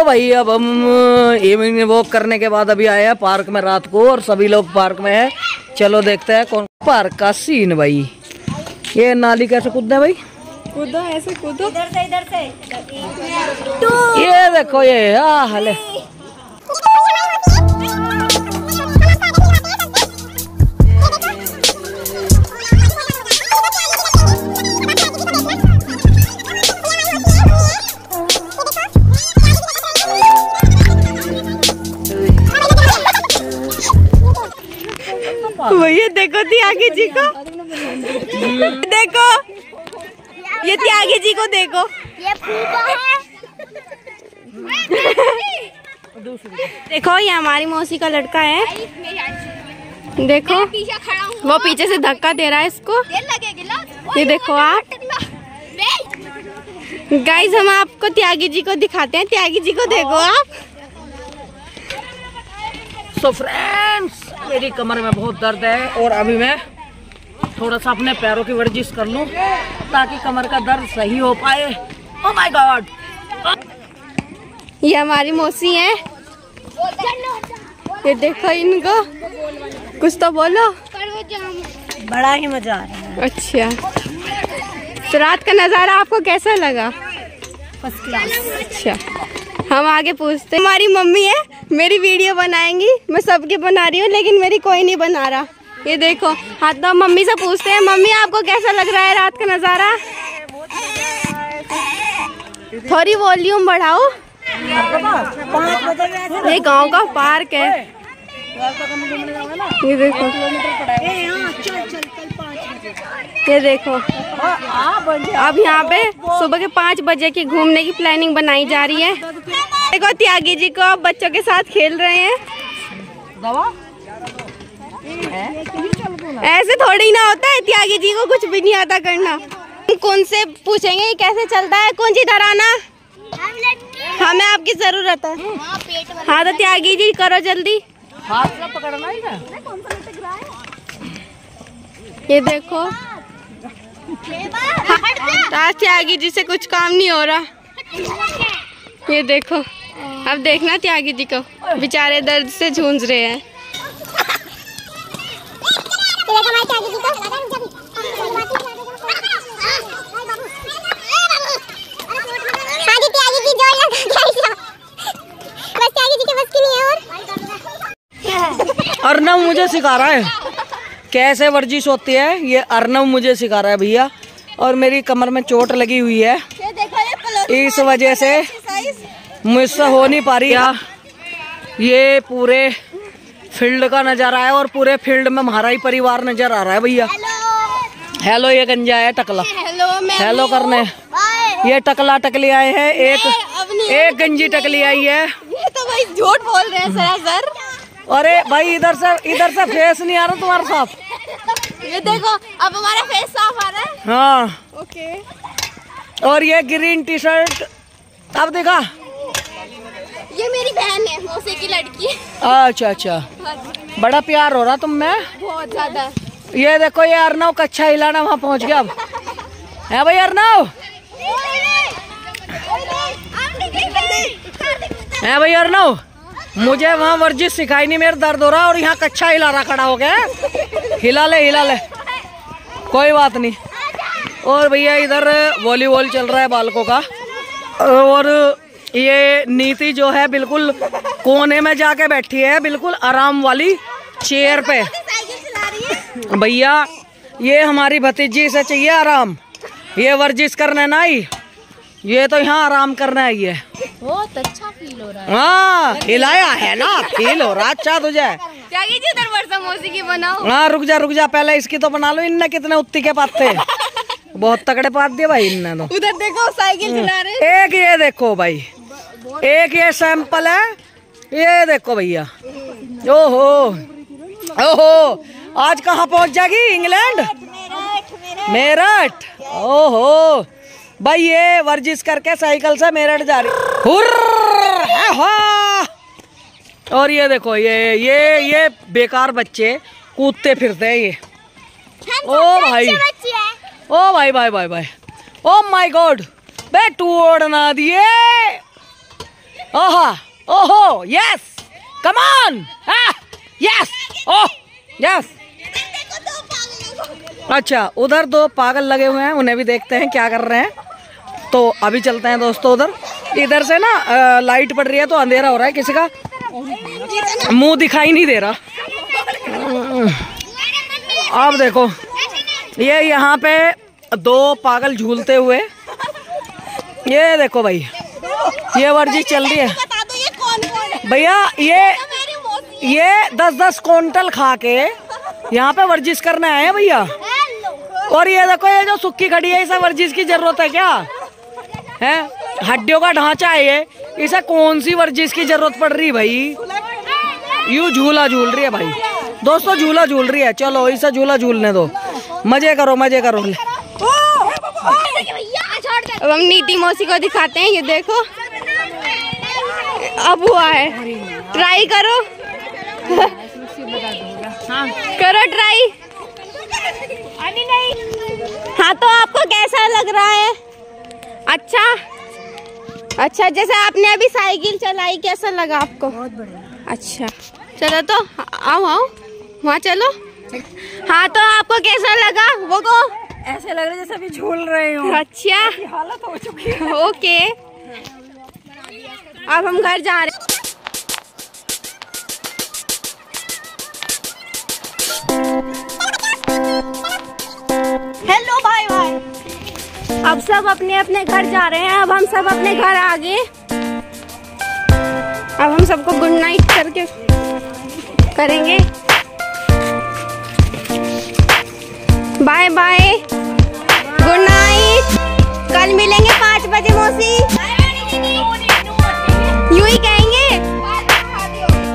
भाई अब हम इवनिंग वॉक करने के बाद अभी आए हैं पार्क में रात को, और सभी लोग पार्क में हैं। चलो देखते हैं कौन पार्क का सीन। भाई ये नाली कैसे कूदना है भाई? कूदो, ऐसे कूदो, इधर से ये देखो ये हले भैया देखो त्यागी जी को, देखो ये त्यागी जी को देखो, ये फूफा है। देखो ये हमारी मौसी का लड़का है। देखो पीछे खड़ा हूँ, वो पीछे से धक्का दे रहा है इसको। ये देखो आप गाइस, हम आपको त्यागी जी को दिखाते हैं। त्यागी जी को देखो आप। सो फ्रेंड्स, मेरी कमर में बहुत दर्द है और अभी मैं थोड़ा सा अपने पैरों की वर्जिश कर लूं ताकि कमर का दर्द सही हो पाए। Oh my God. ये हमारी मौसी है। ये देखो इनको, कुछ तो बोलो। बड़ा ही मजा आ रहा है। अच्छा, तो रात का नजारा आपको कैसा लगा? First class. अच्छा, हम आगे पूछते हैं। हमारी मम्मी है, मेरी वीडियो बनाएंगी। मैं सबकी बना रही हूँ लेकिन मेरी कोई नहीं बना रहा। ये देखो, हाँ तो मम्मी से पूछते हैं, मम्मी आपको कैसा लग रहा है रात का नजारा? थोड़ी वॉल्यूम बढ़ाओ। 5 बजे ये गांव का पार्क है। ये देखो, ये देखो, अब यहाँ पे सुबह के 5 बजे की घूमने की प्लानिंग बनाई जा रही है। देखो त्यागी जी को अब बच्चों के साथ खेल रहे हैं। ऐसे थोड़ी ना होता है, त्यागी जी को कुछ भी नहीं आता करना। कौन से पूछेंगे ये कैसे चलता है? कौन सी धराना? हमें आपकी जरूरत है। हाँ तो त्यागी जी करो जल्दी। हाथ से पकड़ना ही है। ये देखो, आज त्यागी जी से कुछ काम नहीं हो रहा। ये देखो, अब देखना त्यागी जी को, बेचारे दर्द से जूझ रहे हैं। अर्नव मुझे सिखा रहा है कैसे वर्जिश होती है। ये अर्नव मुझे सिखा रहा है भैया, और मेरी कमर में चोट लगी हुई है, इस वजह से मुझसे हो नहीं पा रही। ये पूरे फील्ड का नजारा है और पूरे फील्ड में हमारा ही परिवार नजर आ रहा है भैया। हेलो, ये गंजा है टकला। हेलो करने ये टकला टकली आए हैं। एक गंजी टकली आई है। ये तो भाई झूठ बोल रहे हैं सरासर। अरे भाई इधर से फेस नहीं आ रहा तुम्हारा साफ। ये देखो, अब हमारा फेस साफ आ रहा है। हाँ ओके। और ये ग्रीन टी शर्ट, अब देखा, ये मेरी बहन है, मौसी की लड़की। अच्छा अच्छा, बड़ा प्यार हो रहा तुम में, बहुत ज्यादा। ये देखो, ये अर्नव कच्छा हिलाना वहाँ पहुँच गया अब। है भाई अर्नव, है भाई अर्नव, मुझे वहाँ वर्जिश सिखाई नहीं, मेरा दर्द हो रहा और यहाँ कच्छा हिला रहा खड़ा हो गया। हिला ले, कोई बात नहीं। और भैया इधर वॉलीबॉल चल रहा है बालकों का, और ये नीति जो है बिल्कुल कोने में जाके बैठी है, बिल्कुल आराम वाली चेयर पे। भैया ये हमारी भतीजी से चाहिए आराम, ये वर्जिश करने ना आई, ये तो यहाँ आराम करने आई है। बहुत अच्छा फील हो रहा है। हाँ हिलाया है ना, फील हो रहा अच्छा तुझे। त्यागी जी उधर वर्षा मौसी की बनाओ। हाँ रुक जा, पहले इसकी तो बना लो। इनने कितने उत्ती के पात थे, बहुत तगड़े पात दिए भाई इनने तो। उधर देखो साइकिल चला रहे। एक ये देखो भाई, एक ये सैंपल है, ये देखो भैया। ओहो, आज कहाँ पहुँच जाएगी? इंग्लैंड, मेरठ। ओहो भाई, ये वर्जिश करके साइकिल से मेरठ जा रही। और ये देखो, ये बेकार बच्चे कूदते फिरते हैं ये। ओ भाई, ओ भाई, ओ माय गॉड, बे तोड़ ना दिए। ओहो ओहो yes come on yes oh yes. अच्छा उधर 2 पागल लगे हुए हैं, उन्हें भी देखते हैं क्या कर रहे हैं। तो अभी चलते हैं दोस्तों उधर। इधर से ना लाइट पड़ रही है तो अंधेरा हो रहा है, किसी का मुंह दिखाई नहीं दे रहा। अब देखो ये यहाँ पे 2 पागल झूलते हुए, ये देखो भाई ये वर्जिश चल रही है भैया। ये 10-10 क्विंटल खा के यहाँ पे वर्जिश करने आए हैं भैया। और ये देखो ये जो सुक्की खड़ी है, इसे वर्जिश की जरूरत है क्या है? हड्डियों का ढांचा है ये, इसे कौन सी वर्जिश की जरूरत पड़ रही भाई? यूं झूला झूल रही है भाई दोस्तों, झूला झूल रही है। चलो इसे झूला झूलने दो, मजे करो मजे करो। अब हम नीति मौसी को दिखाते हैं, ये देखो अब हुआ है। ट्राई करो करो ट्राई। हाँ तो आपको कैसा लग रहा है? अच्छा अच्छा, जैसे आपने अभी साइकिल चलाई, कैसा लगा आपको? बहुत बढ़िया। अच्छा चलो तो आओ आओ वहाँ चलो। हाँ तो आपको कैसा लगा? वो को ऐसे लग रहा है जैसे अभी झूल रहे हो। अच्छा हालत हो चुकी है। ओके अब हम घर जा रहे हैं। Hello bye bye. अब सब अपने अपने घर जा रहे हैं। अब हम सब अपने घर आ गए। अब हम सबको गुड नाइट करके करेंगे। Bye bye good night. कल मिलेंगे 5 बजे मौसी।